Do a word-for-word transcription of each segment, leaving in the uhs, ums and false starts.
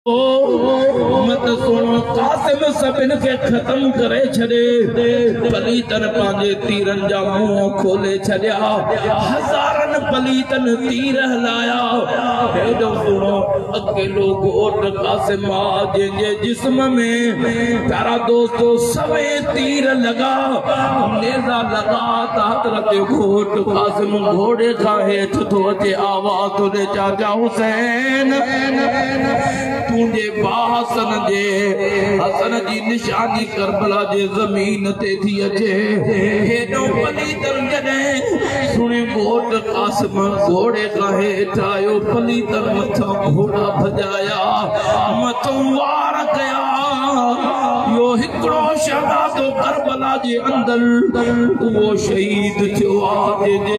मत सुनो कासिम सभिन के खत्म करे छड़े पलीतन पांजे तीरन जा मुंह खोले छड़िया हजारन पलीतन तीर हलाया हेडो सुनो अकेलो गोट कासिम जे जिस्म में तारा दोस्तों सवे तीर लगा नेजा लगा हजरत गोट कासिम घोड़े का हेठ तो अचे आवाज तुझे चाचा हुसैन तुझे बाहसन जे हसन जी निशानी करबला जे जमीन ते थी अचे हेडो पलीतन जने सुने घोट कासिम घोड़े का हेठ आयो पलीतन मथा घोड़ा भजाया मथो वार कया यो हिकड़ो शहदादो करबला जे अंदर वो शहीद थियो जे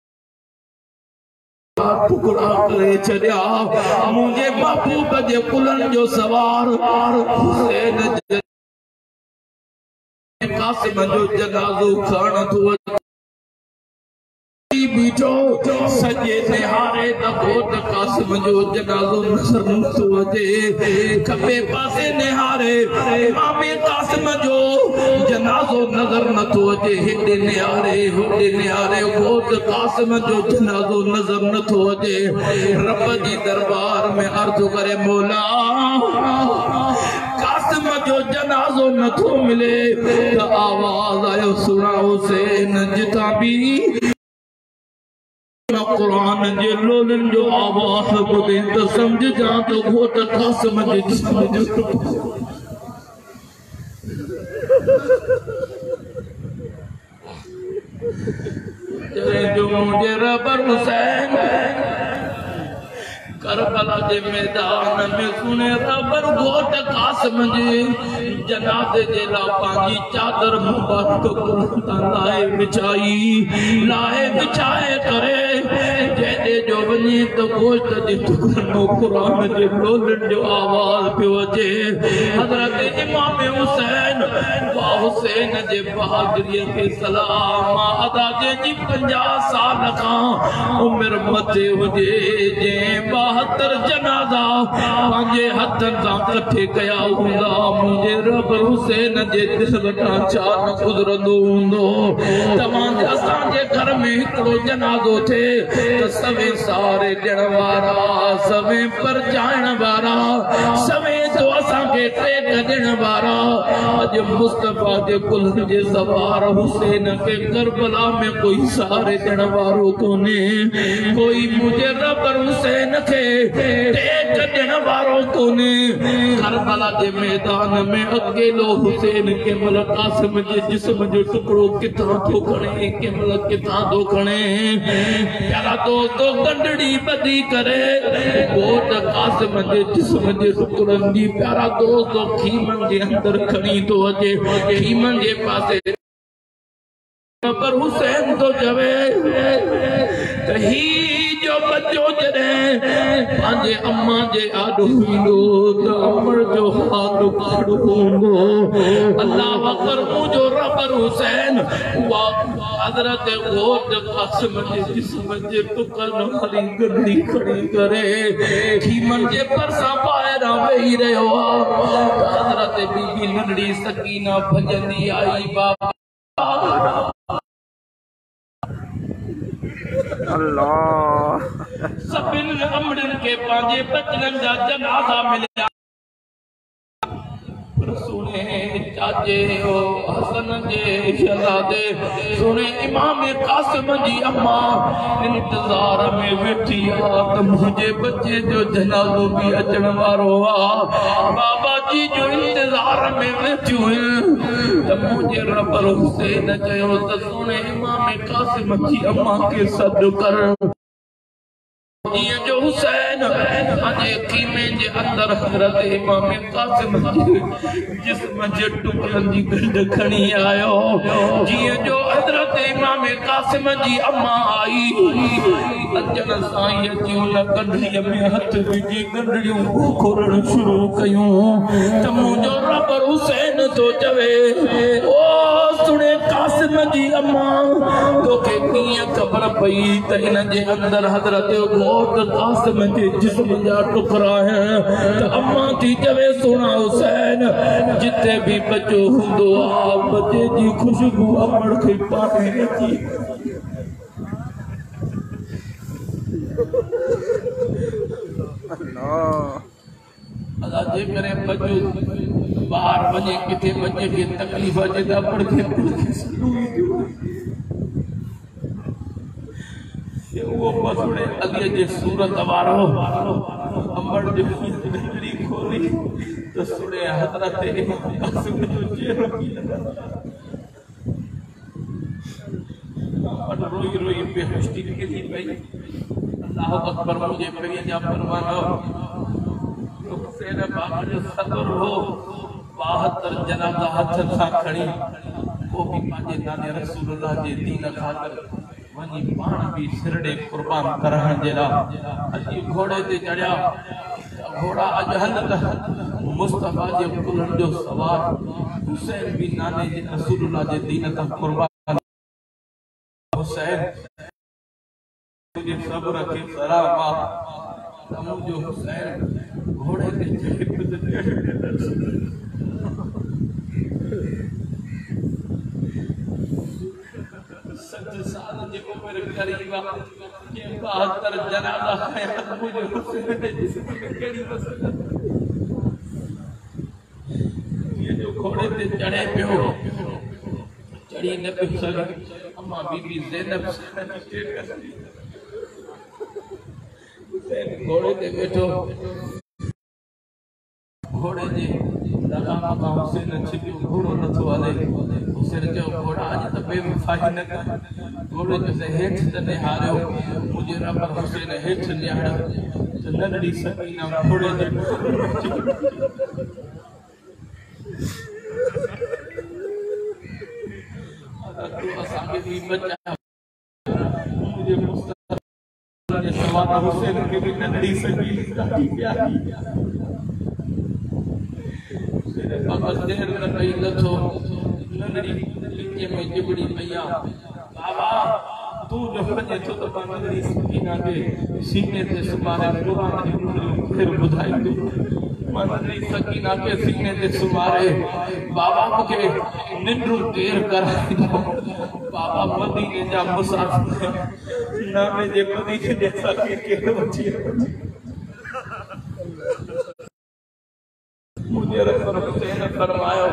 टुकड़ा करे छड़िया मुझे महबूब जे कुलन जो सवार हुसैन कासिम जो जनाज़ो खण थो बीठो सजे निहारे त घोट कासिम जो जनाज़ो नज़र नथो अचे खबे पासे निहारे इमाम कासिम जो जनाज़ो नज़र नथो अचे हेॾे निहारे होॾे निहारे घोट कासिम जो जनाज़ो नज़र नथो अचे रब जी दरबार में अर्ज़ करे मौला कासिम जो जनाज़ो नथो मिले त आवाज़ आयो सुना हुसैन जितां भी कुरान जे लोलन जो आवाज़ ॿुधे त समझ जा तो घोट कासिम जे जिस्म जो जो मुझे रबर हुसैन करबला जे मैदान में सुने रबर घोट कासिम जे जनाज़े जे ला पांजी चादर मुबारक कुरान लाए बिछाई लाए बिछाए करे जेदे जो वनी तो गोश्त जे टुकड़ो कुरान जे लोलन जो आवाज पियो अचे हजरत इमाम हुसैन वा हुसैन जे बहादुरी के सलाम अदा जे जी पचास साल का उम्र मथे हुजे जे बहत्तर जनाजा पांजे हथन सां कठे कया हूंदा मुझे रब हुसैन जे दिल वटां छा न गुज़रंदो हूंदो तव्हां असां जे घर में हिकिड़ो जनाज़ो थे त सवे सारे ॾिण वारा सवे परचाइण वारा सवे तो असां खे टेक ॾिण वारा अॼु मुस्तफा जे कुल जे सवार हुसैन के करबला में कोई सारे ॾिण वारो कोन्हे कोई मुझे रब हुसैन के टेक ॾिण वारो कोन्हे करबला जे मैदान में अकेलो हुसैन के मल कासिम जे जिस्म जो टुकड़ो किथां थो खणे के मल किथां थो खणे प्यारा दोस्तों गंडड़ी बदी करे घोट कासिम जे जिस्म जे टुकड़नि जी प्यारा दोस्तों खीमन जे अंदर खणी थो अचे खीमन जे पासे पर हुसैन तो चवे त ही जो बच्चो जॾहिं पंहिंजे अम्मा जे आॾो ईंदो त अमर जो हाथ काड़ो हूंदो अल्लाह अकबर मुंहिंजो रबर हुसैन उहा हज़रत घोट कासिम जे जिस्म जे टुकड़नि वारी गंढी खणी करे खीमन जे भरिसां ॿाहिरां वेही रहियो आहे हज़रत बीबी नंढड़ी सकीना भॼंदी आई बाबा अल्लाह सभिन अमड़न के पांजे बचन जा जनाजा मिलिया सुने चाचे हो हसन जे शहजादे सुने इमाम कासिम जी अम्मा इंतजार में वेठी आ त मुझे बच्चे जो जनाजो भी अचण वारो आ बाबा जी जो इंतजार में वेठियूं त मुझे रबर हुसैन चयो त सुने इमाम कासिम जी अम्मा के सॾु कर ये जो हुसैन अजे कीमे जे अंदर हजरत इमाम कासिम जिस्म जे टुकड़नि जी गंढ खणी आयो जीअं जो हजरत इमाम कासिम जी अम्मा आई अचण साईं जी उन गंढड़ीअ में हथ विझी गंढड़ियूं खोरण शुरू कयूं त मुंहिंजो रब हुसैन तो चवे ओ सुने कासिम जी अम्मा तो के किया खबर पई त इन जे अंदर हजरत घोट कासिम जे जिस्म जा टुकड़ा है त अम्मा थी चवे सुना हुसैन जिते भी बचो हुंदो आ बचे जी खुशबू अमड़ के पाने अची अल्लाह जे करे बचो बाहर वने किथे बचे के तकलीफ अचे त पड़ के वो बसुड़े अगे जे सूरत वारो अमड़ जो नगरी खोली तो सुने हजरत इमाम कासिम जो चेहरो अमड़ रोई रोई बेहोशी के थी भाई अल्लाह अकबर मुझे पे जा फरमानो हुसैन बाबा जो सदर हो बहत्तर जनाजा हथ सा खड़ी वो भी पाजे नाने रसूलुल्लाह जे दीन खातर वनी पान भी सिरड़े कुर्बान करहण जेला अजी घोड़े ते चढ़या घोड़ा अजहल मुस्तफा जे कुलन जो सवार हुसैन भी नाने जे रसूलुल्लाह जे दीन ता कुर्बान हुसैन तुझे सब्र के सलामा तमु जो हुसैन घोड़े ते चढ़े सच साल जेको मेरे करीबा के बहत्तर जनाजा है मुझे हुसैन ने जिस्म में केड़ी मसला ये जो घोड़े ते चढ़े पियो चढ़ी न पे सके अम्मा बीबी ज़ैनब घोड़े ते बैठो घोड़े जे लगाम का हुसैन छिपियो घोड़ो न थो हले हुसैन जो घोड़ा आज त बेवफाई न कर घोड़े जो से हेठ त ने हारियो मुझे रब हुसैन हेठ निहार त नंढड़ी सकीना घोड़े जे तू असांखे भी बचा मुझे मुस्तफा जे सवाल हुसैन के भी नंढड़ी सकीना ॾाढी प्यारी बाबा देर न कई लथो नंढड़ी लिके में जिबड़ी मैया बाबा तू जो वञे थो त नंढड़ी सकीना के सीने ते सुमारे कुरान जी फिर ॿुधाई तू नंढड़ी सकीना के सीने ते सुमारे बाबा मूंखे निंड्रू देर कराई दो बाबा मदीने जा मुसाफ़िर नामे जे मदीने जे सके के वठी मुझे रब हुसैन फरमायो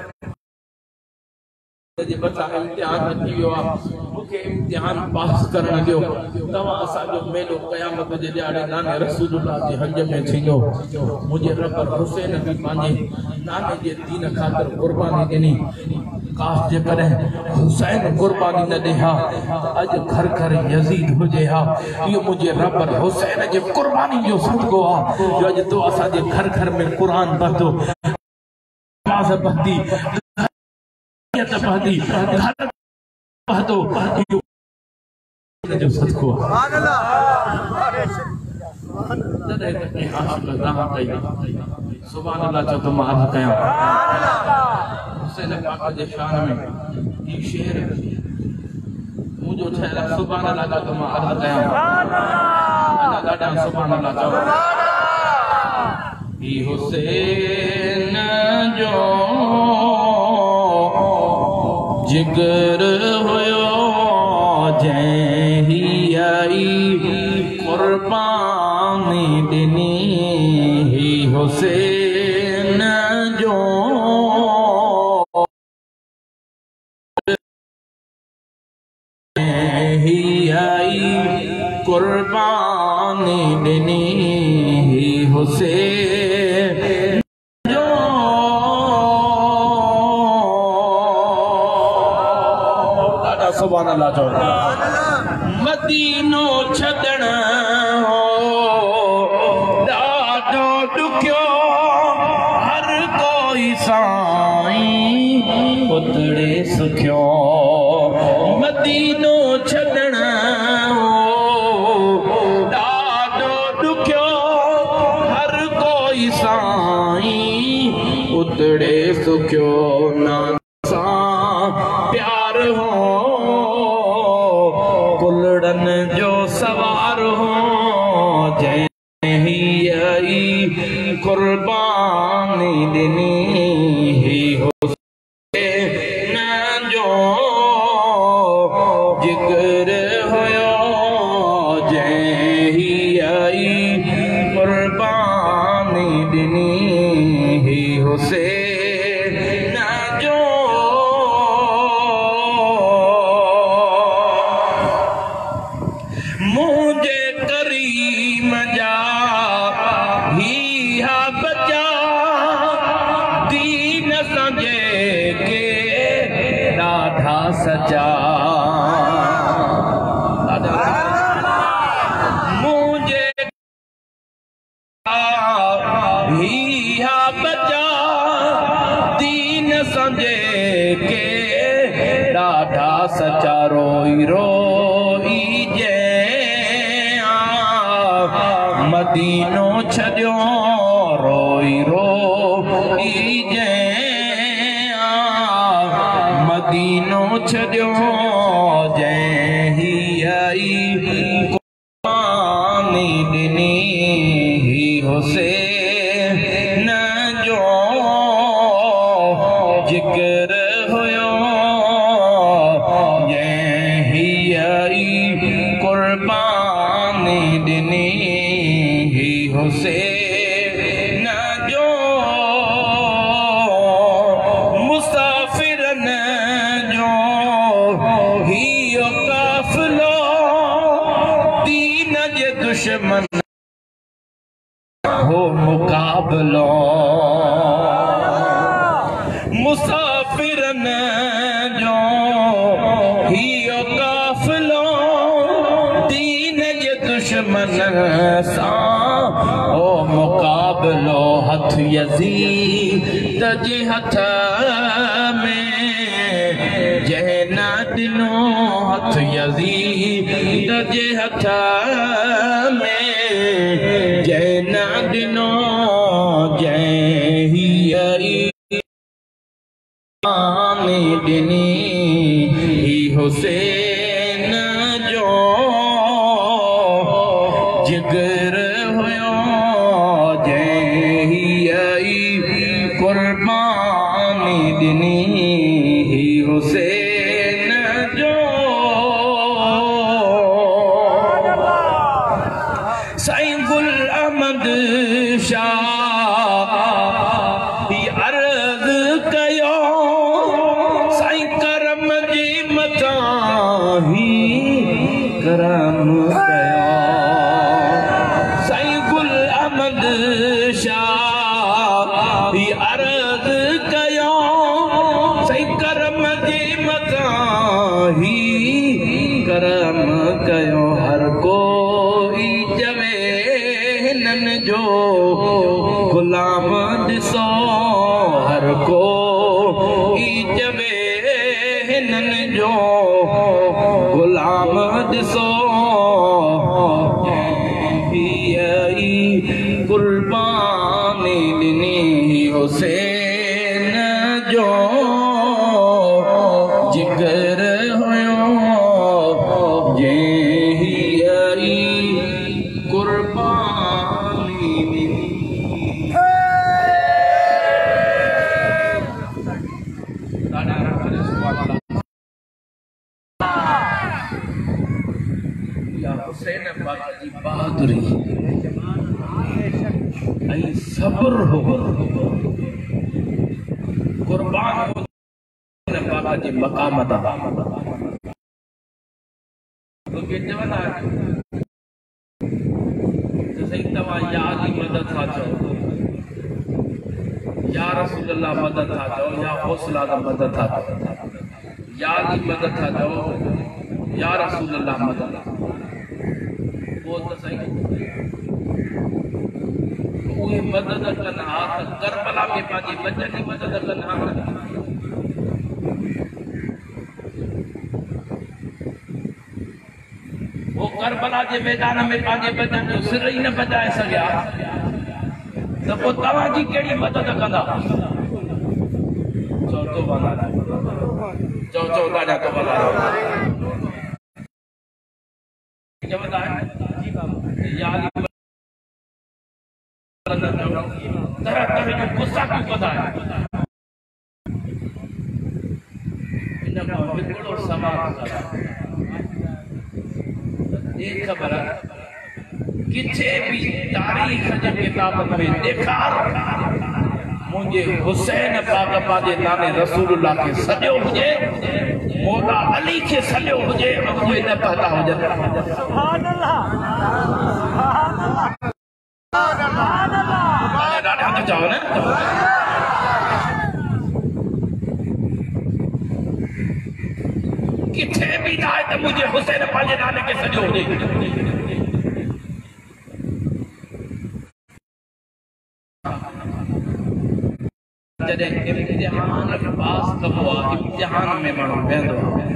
जे बचा इम्तिहान अची वियो आहे मूंखे इम्तिहान पास करण ॾियो तव्हां असांजो मेलो क़यामत जे ॾियारे नाने रसूलुल्लाह जे हज में थींदो मुंहिंजे रब हुसैन बि पंहिंजे नाने जे दीन ख़ातिर क़ुर्बानी ॾिनी काश जेकॾहिं हुसैन क़ुर्बानी न ॾे हा त अॼु घर घर यज़ीद हुजे हा इहो मुंहिंजे रब हुसैन जे क़ुर्बानी जो सदको आहे जो अॼु तो असांजे घर घर में क़ुरान पढ़ंदो नमाज़ पढ़ंदी पढ़ंदी घर पढ़ंदो जो सदको आहे सुभान अल्लाह चो तो मां कया हुसैन पाक जे शान में ई शेर मुझो ठहर सुभान अल्लाह चो तो मां अर्ज कया अना ॾाढा सुभान अल्लाह चो ई हुसैन जो जिगर हुयो जंहिं ही आई कुर्बानी ॾिनी ही हुसैन जो ही आई कुर्बानी ॾिनी ही हुसैन जो ॾाढा सुभान अल्लाह जो मदीनो छॾण ॾाढो ॾुखियो हर कोई साईं उतरे सुखियो मदीनो छॾण ॾाढो ॾुखियो हर कोई साईं उतरे सुखियो नाम सां कुर्बानी ॾिनी ही हुसैन जो जिगर हुयो जंहिं ही आई कुर्बानी ॾिनी ही हुसैन जो मुझे करीम जा ही हा बचा दीन संजे के ॾाढा सजा मुझे ही हा बचा दीन संजे के ॾाढा सचा रोई रोई जे मदीनो छॾियो रोई रोई जे मदीनो छॾियो जंहिं ही आई कुर्बानी ॾिनी ही हुसैन जो जिगर हुयो जंहिं ही आई कुर्बानी ॾिनी ही हुसैन जो मुसाफिरन जो ही काफ़िलो दीन जे दुश्मन हो मुकाबलो मुसाफिरन जो ही काफ़िलो दीन जे दुश्मन सां ओ मुकाबलो हथ यज़ीद जे हथ में जंहिं न ॾिनो हथ यज़ीद जे हथ में जंहिं न ॾिनो जंहिं ही आई कुर्बानी ॾिनी ही हुसैन जो जिगर हुयो जंहिं ही आई कुर्बानी ॾिनी ही हुसैन जो साईं गुल अहमद शाह अर्ज़ कयो साईं करम जी मथां ही करम कयो साईं गुल अहमद शाह अर्ज़ कयो साईं करम जी मथां ही करम कयो हर कोई चवे हिननि जो गुलाम ॾिसो हर कोई चवे हिननि जो गुलाम ॾिसो जंहिं आई कुर्बानी ॾिनी हुसैन जो जिगर हुयो जंहिं आई कुर्बानी ॾिनी हुसैन पाक जी बहादुरी ऐं सब्र हो कुर्बान हो हुसैन पाक जी मक़ाम ता तो के चवंदा जैसे तव्हां या अली मदद था चओ या रसूल अल्लाह मदद था चओ या हौसला दा मदद था चओ या अली मदद था चओ या रसूल अल्लाह मदद वो तो सही उहे मदद कनि हा त करबला में पंहिंजे बचनि जी मदद कनि हा वो करबला जे मैदान में पंहिंजे बचनि जो सिर ई न बचाए सघिया त पोइ तव्हांजी कहिड़ी मदद कंदा चओ तो वाला चओ चओ ॾाढा तो वाला चवंदा आहिनि या तरह तरह जो गुस्सा क्यों पता है इनमें हिकिड़ो सवाल एक खबर किथे भी तारीख जे किताबन में ॾेखार मुझे हुसैन पाक पाजे नाने रसूलुल्लाह के सॼो हुजे मौला अली के सॼो हुजे मुझे न पता हुजे सुभान अल्लाह सुभान अल्लाह ॾाढा त चओ न किथे भी ना है तो मुझे हुसैन पाजे नाने के सॼो हुजे जॾहिं इम्तिहान पास कबो आहे इम्तिहान में माण्हू वेंदो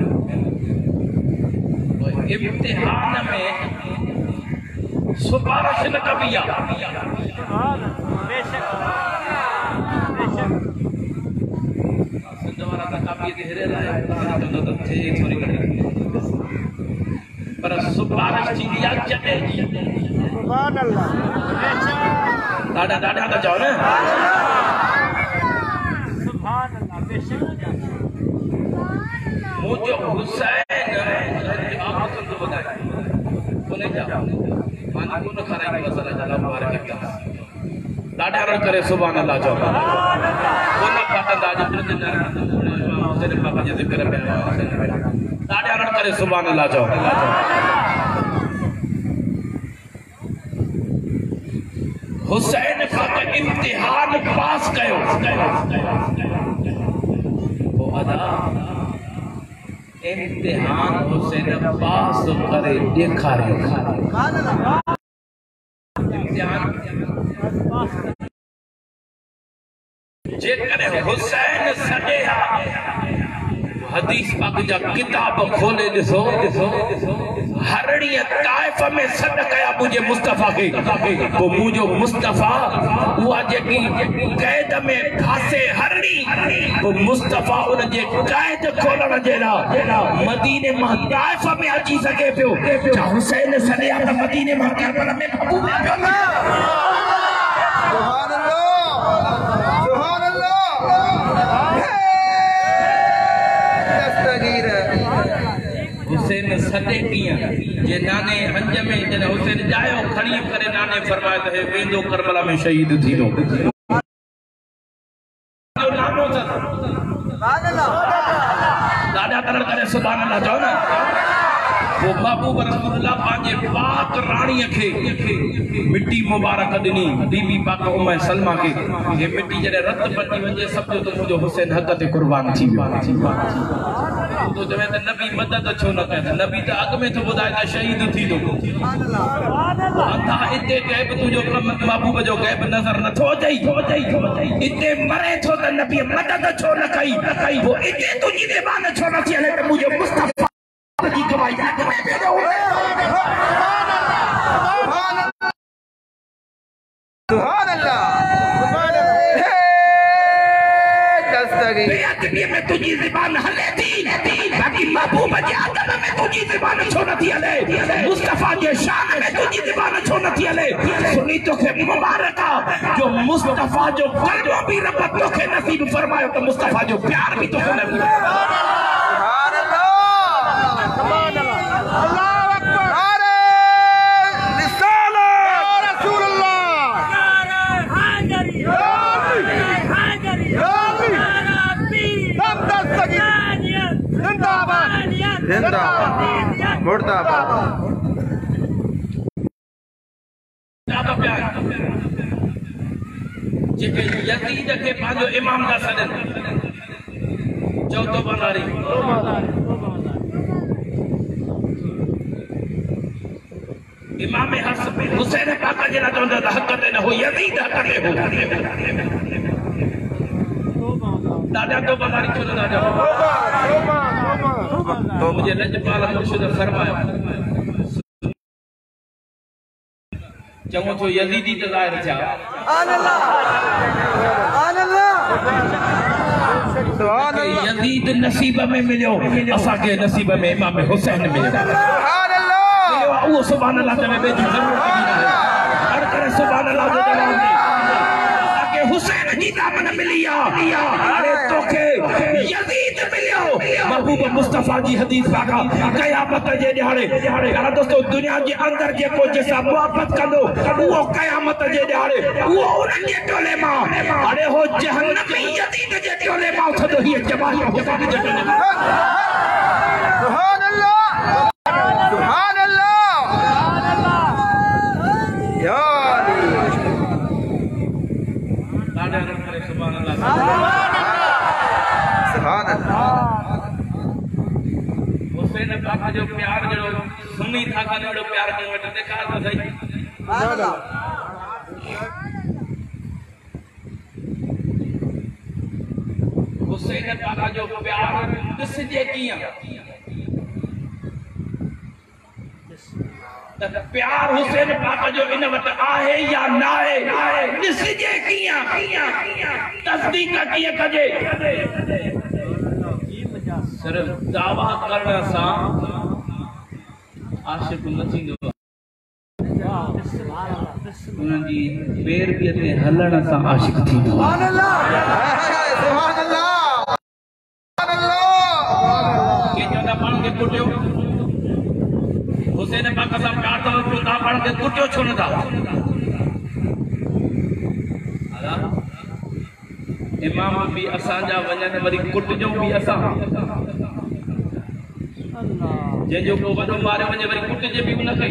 आहे इम्तिहान में सिफारिश न कबी आहे सिंध वारा त कापी ते हिरियल आहे त थिए थोरी घणी पर सिफारिश थींदी आहे जॾहिं सुभान अल्लाह ॾाढा ॾाढा था चओ न मुझे हुसैन आप पसंद बताए बोले जा मान को न खराई मसला जला मुबारक का डाडा रण करे सुभान अल्लाह जो कोन पाटा दाज प्रति हुसैन बाबा जी जिक्र में डाडा रण करे सुभान अल्लाह जो हुसैन पाक इम्तिहान पास कयो वो अदा इम्तिहान हुसैन पास करे ॾेखारे इम्तिहान जेकॾहिं हुसैन सॼे हदीस पाक जा किताब खोले ॾिसो हरणी ताइफ में सॾ कया मुझे मुस्तफा के को मुझो मुस्तफा उहा जेकी कैद में फासे हरणी को मुस्तफा उन जे कैद खोलण जे लाइ मदीने मां ताइफ में अची सके पियो छा हुसैन सॾिया त मदीने मां करबला में बाबू सुभान अल्लाह सुभान हुसैन सदे ॾींहं जे नाने हंज में जॾहिं हुसैन जायो खणी करे नाने फरमायो त हे वेंदो करबला में शहीद थींदो जो नानो अथसि सुभान अल्लाह ॾाढा तरण करे सुभान अल्लाह चओ न वो महबूब रसूलुल्लाह पंहिंजे पाक राणीअ खे मिट्टी मुबारक ॾिनी बीबी पाक उम्म सलमा खे हे मिट्टी जॾहिं रत बची वञे सम्झो त मुंहिंजो हुसैन हक़ ते कुर्बान थी वियो तो जब त नबी मदद छो न कयो नबी त अॻ में तो ॿुधाए त शहीद थींदो सुभान अल्लाह अंधा इते गैब तुंहिंजो महबूब जो गैब नज़र नथो अचई इते मरे थो त नबी मदद छो न कई वो इते तुंहिंजी ज़बान छो न थी हले त मुंहिंजो मुस्तफा की गवाही सुभान अल्लाह सुभान अल्लाह में तुझी ज़बान हले थी बाकी महबूब के आदम में तुझी ज़बान छो न थी हले मुस्तफा के शान में तुझी ज़बान छो न थी हले सुनी तो के मुबारक जो मुस्तफा जो कलमा भी रब तो के नसीब फरमायो तो मुस्तफा जो प्यार भी तो के नसीब सुभान अल्लाह सुभान अल्लाह अल्लाहु अकबर नारे रिसालत या रसूलुल्लाह नारे हाजरी हाजरी जिंदाबाद जिंदाबाद मुर्दाबाद जेके यजीद के पांजो इमाम दा सदन चौथो बनारी इमाम हसन हुसैन पाक जेला चवंदा त हक़ ते न हो यजीद हक़ ते हो दादा तो बनारी छो दादा तो मुझे लजपाल मुर्शिद फरमाया चंगो तो यजीदी त ज़ाहिर थिया सुभान अल्लाह सुभान अल्लाह सुभान अल्लाह यजीद नसीब में मिलियो असा के नसीब में इमाम हुसैन मिलियो सुभान अल्लाह वो सुभान अल्लाह ते बेजो जरूर सुभान अल्लाह जो जवाब दी ताकि हुसैन जी दामन मिलिया अरे तोखे यजीद मिलियो महबूब मुस्तफा जी हदीस पाका क़यामत जे ॾियारे यार दोस्तों दुनिया जे अंदर जे को जैसा मोहब्बत कंदो वो क़यामत जे ॾियारे वो उन जे टोले मां अरे हो जहन्नमी यजीद जे टोले मां थदो ही जमात हुसैन जे टोले मां सुभान अल्लाह सुभान अल्लाह या सुभान अल्लाह सुभान अल्लाह हुसैन पाक जो प्यार जड़ो सुनी था का जड़ो प्यार के वट देखा तो सही सुभान अल्लाह हुसैन पाक जो प्यार दिस जे किया प्यार हुसैन पाक जो इन वट आहे या ना आहे दिस जे किया तस्दीक किए कजे सिर्फ दावा करण सा आशिक न थींदो उन्हनि जी बेरबीअ ते हलण सां आशिक थींदो सुभान अल्लाह सुभान अल्लाह सुभान अल्लाह के चवंदा पाण खे कुटियो हुसैन पाक सां प्यार तो चवंदा पाण खे कुटियो छो नथा इमाम भी असांजा वञनि वरी कुटिजो भी असां जंहिंजो को वॾो मारे वञे वरी कुटिजे भी उनखे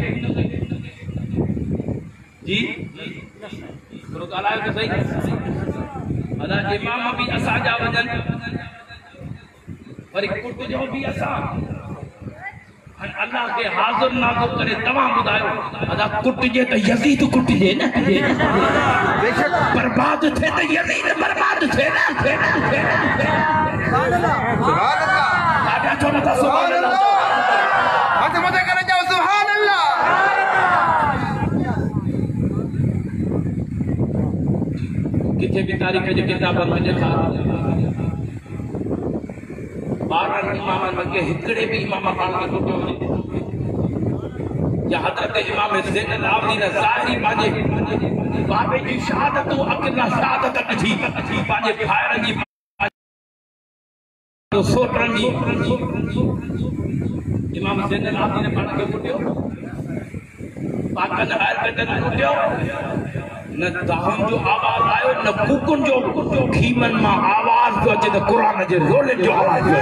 जी थोरो ॻाल्हायो त सही अदा इमाम भी असांजा वञनि वरी कुटिजो भी असां अल्लाह के हाज़िर नाज़िर करे तमाम बुधायो अदा कुटिजे त यजीद कुटिजे न बेशक बर्बाद थे त यजीद बर्बाद थे ना सुभान अल्लाह सुभान अल्लाह आजा चो न सुभान अल्लाह हाथ मत करे जाओ सुभान अल्लाह किथे भी तारीख जे किताबन में लिखा बारह इमाम के हिकड़े भी इमाम पाण के कुटियो या हज़रत इमाम ज़ैनुल आबिदीन ज़ाहिरी पांजे बाबे जी शहादत अकेला शहादत ॾिठी पांजे भाइर जी तो सोटरन जी इमाम ज़ैनुल आबिदीन पाण के कुटियो पाकन आयल पे कुटियो न दाहन जो आवाज आयो न कुकुन जो खीमन मां आवाज जो अचे त कुरान जे रोले जो आवाज जो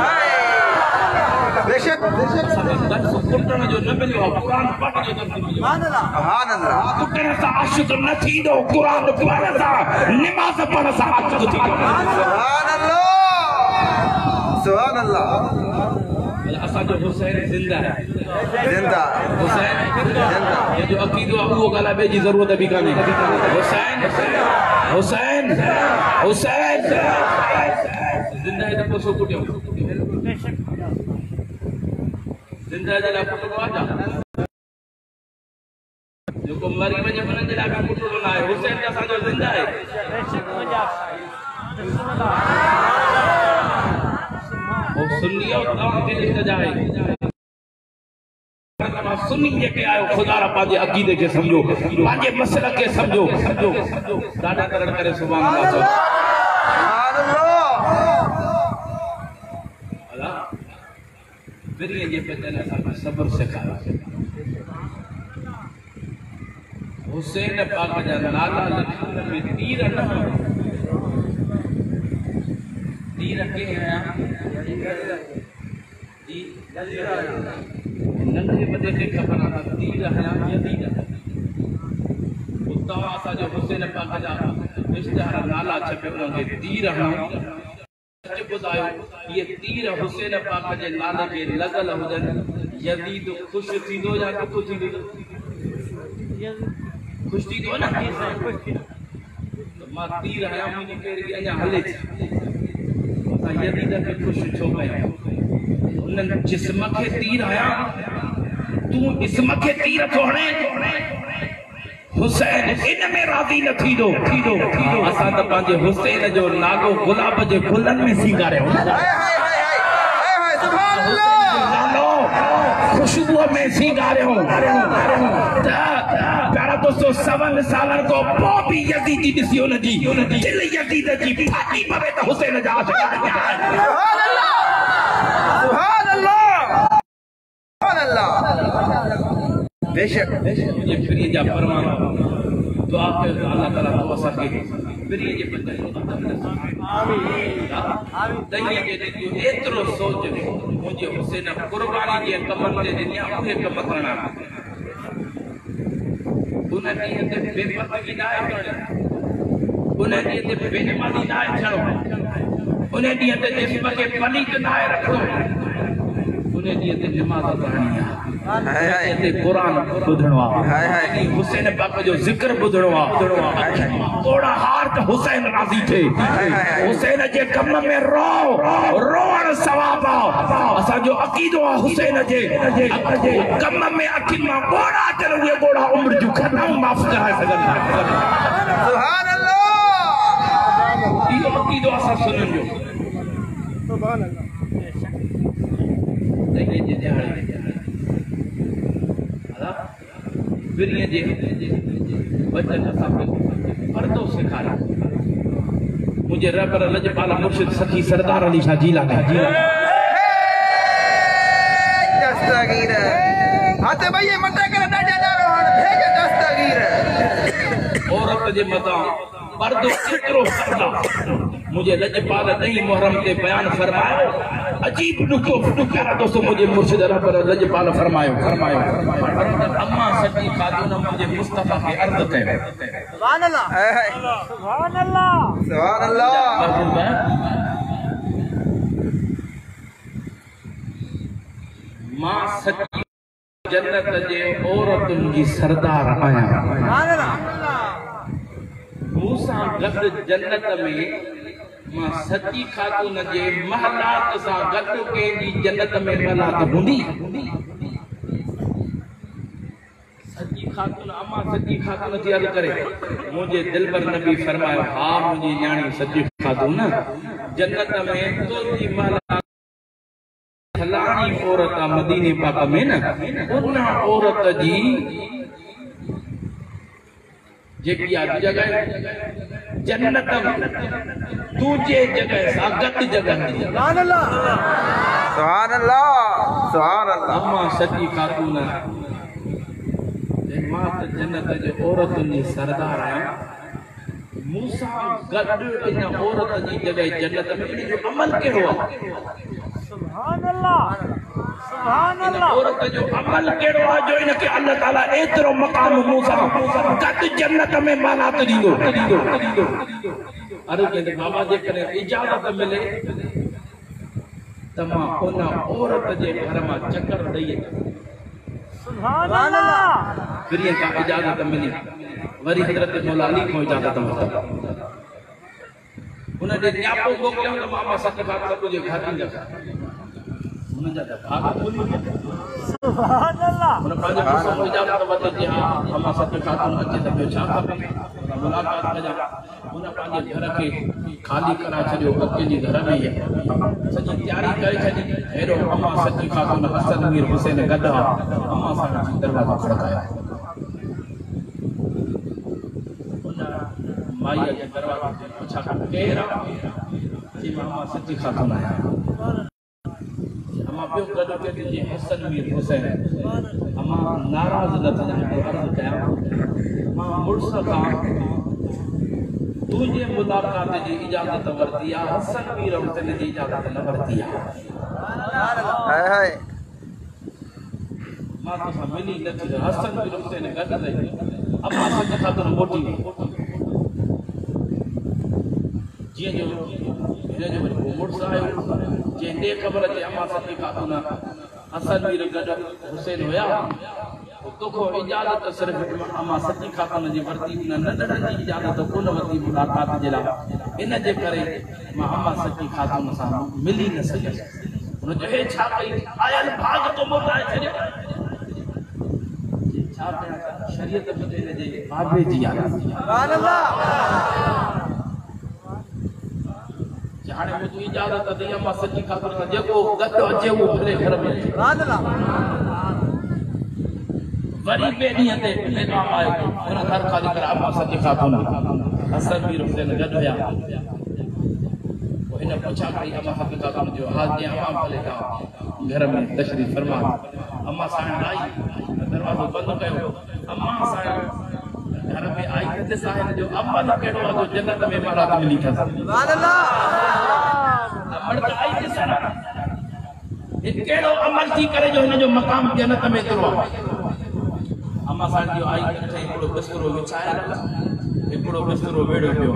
बेशक दर्स कुटण जो न मिलियो कुरान पढ़ जो दर्स मिलियो सुभान अल्लाह सुभान अल्लाह कुटण सां आशिक न थींदो कुरान पढ़ण सां नमाज पढ़ण सां आशिक थींदो सुभान अल्लाह सुभान अल्लाह असा जो हुसैन जिंदा है जिंदा हुसैन जिंदा ये जो अकीदो वो गला बे जी जरूरत भी काने हुसैन हुसैन हुसैन जिंदा है तो सो कुटियो जिंदा है ला कुटो आजा जो को मरी वने मन जे ला कुटो ना है हुसैन का जो जिंदा है वो सुन्नियो तमाम दिल इल्तिजाए सुन्नी जेके आयो खुदा रा पाजे अकीदे के समझो पाजे मसला के समझो समझो दादा करण करे सुभान अल्लाह सुभान अल्लाह बिरिए जे बचन सा सब्र सिखाया हुसैन पाक जा नाला लिखण में तीर न तीर के हैं जी नंढे बदे के खबर आ तीर है यजीद उस्ताद सा जो हुसैन पाक जा इश्तिहार नाला छपे उनके तीर है सच बुधायो ये तीर हुसैन पाक जे नाले के लगल हुजन यजीद खुश थींदो या दुख थींदो खुश थींदो ना तो मां तीर है मुनी केरी अया हले यजीद के खुश छो गया उन जिस्म के तीर आया तू इसम के तीर थोड़े हुसैन इन में राजी न थी दो थी दो थी दो असा त पांजे हुसैन जो नागो गुलाब जे फुलन में सिंगारे हाय हाय हाय हाय सुभान अल्लाह खुशबू में सिंगारे हो प्यारा दोस्तों सवन सालन को पोपी यजीदी दिसी उन जी दिल यजीद जी फाटी पवे तो हुसैन जा सुभान अल्लाह सुभान अल्लाह सुभान अल्लाह बेशक ये फिर ये जा फरमान दुआ के अल्लाह ताला तो असर के फिर ये बंदे आमीन आमीन दई के दे एतरो सोच मुझे हुसैन कुर्बानी के कमर ते दुनिया उहे कम करना उन दी ते पेपर की ना करण उन दी ते बेनमाजी ना छड़ो उन दी ते जिस्म के पलीत ना रखो उन दी ते नमाज पढ़नी है हाय हाय ते कुरान बुधणवा हाय हाय हुसैन पाक जो जिक्र बुधणवा ओड़ा हार त हुसैन राजी थे हुसैन जे कम में रो रोण सवाब असा जो अकीदो हुसैन जे कम में अखि मां गोड़ा चल वे गोड़ा उम्र जो खत्म माफ कराए सगन सुभान अल्लाह इहो अकीदो असा सुनन जो सुभान अल्लाह देखिए जे दिहाड़ी बिरिया जे बचन असांखे पर्दो सिखारे मुझे रबर लजपाल मुर्शिद सखी सरदार अली शाह जीलानी दस्तगीर हाथे भई मटे करे डाडे डारो हण भेजे दस्तगीर औरत जे मता पर्दो केतरो पर्दा मुझे लजपाल नहीं मुहर्रम ते बयान फरमायो अजीब नुक्तो प्यारा दोस्तों मुझे मुर्शिद रबर लजपाल फरमायो फरमायो अम्मा सच्ची खातून मुझे मुस्तफा के अर्ज कयो सुभान अल्लाह सुभान अल्लाह सुभान अल्लाह मां सच्ची जन्नत जे औरतुन जी सरदार आया सुभान अल्लाह मूसा गद जन्नत में मां सच्ची खातून जे महलात सा गद के जी जन्नत में महलात हुंदी सच्ची खातून अम्मा सच्ची खातून जी अर्ज करे मुझे दिलबर नबी फरमायो हा मुझे न्याणी सच्ची खातून जन्नत में तो जी महलात फलानी औरत मदीने पाक में न उन औरत जी जेकी आज जगह जन्नत तुझे जगह सागत जगह सुभान अल्लाह सुभान अल्लाह सुभान अल्लाह अम्मा सच्ची खातून मात जन्नत जे औरतुन जी सरदार आया मूसा गड इन औरत जी जगह जन्नत में इन जो अमल केड़ो सुभान अल्लाह सुभान इन औरत जो अमल केड़ो आ जो इनके अल्लाह ताला एतरो मकाम मूसा गद जन्नत में मानात दीदो अरे के बाबा जे करे इजाजत मिले तमा उन औरत जे घर में चक्कर दई सुभान अल्लाह फिर का इजाजत मिली वरी हजरत मौला अली को इजाजत मिली उन दे न्यापो मोकलियो त मामा सत बात तुझे घर में जा उन जा भाग बोली सुभान अल्लाह उन पाजे को इजाजत वते जी हां मामा सत खातून अचे त छा खपे मुलाकात कजा उन पाजे घर के खाली करा छयो अकेली घर में है सजी तैयारी करे छडी हेरो अम्मा सच्ची खातून हसन मीर हुसैन गदा अम्मा सा दरवाजा खड़काया माया के दरवाजा पूछा केरा जी मामा सच्ची खातून आया अम्मा पियो गडो के जी हसन मीर हुसैन अम्मा नाराज न थे अर्ज कया मां मुर्स का तुझे मुलाकात जी इजाजत वरतिया हसन मीर हुसैन जी इजाजत न वरतिया हाय हाय मां तो मिली न थी हसन मीर हुसैन गड रही अम्मा सच्ची खातून मोटी जी जो इने जो मुर्स आयो जे दे खबर ते अम्मा सच्ची खातून हसन मीर गड हुसैन होया तो को इजाजत सिर्फ अम्मा सच्ची खातून जी वरती न नंढड़न जी इजाजत कोन वरती मुलाकात जेला इन जे करे मां अम्मा सच्ची खातून सा मिली न सके उन जो हे छा कई आयल भाग तो मोटाए छे छा कया शरीयत बदले जे बाबे जी याद सुभान अल्लाह हाणे मुझे इजाजत दी अम्मा सची खातर जेको गत अचे वो भले घर में वरी बेनी ते पैगाम आयो उन घर खाली कर अम्मा सची खातून असर भी हुसैन गड होया वो इन पूछा भाई अम्मा हकीकत जो हाल दे अम्मा भले का घर में तशरीफ फरमा अम्मा साहब आई दरवाजो बंद कयो अम्मा साहब घर में आई ते साहब जो अम्मा न केड़ो जो जन्नत में महाराज मिली था सुभान अल्लाह अमर का आई ते सारा एक केड़ो अमल थी करे जो इन जो मकाम जन्नत में करो अम्मा साहब जो आई थे एकड़ो बिस्तरो विछाया एकड़ो बिस्तरो वेड़ो पियो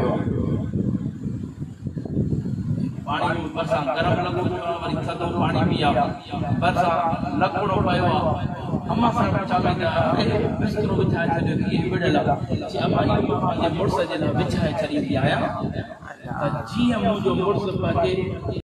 पानी बरसा गरम लगो वरी थदो पानी पिया बरसा लकड़ो पयो अम्मा साहब चाहे बिस्तरो विछाए छॾियो कि विड़ला जी अम्मा ये मुड़स जे लाइ विछाए छॾी आया त जीअं मुंहिंजो मुड़स पंहिंजे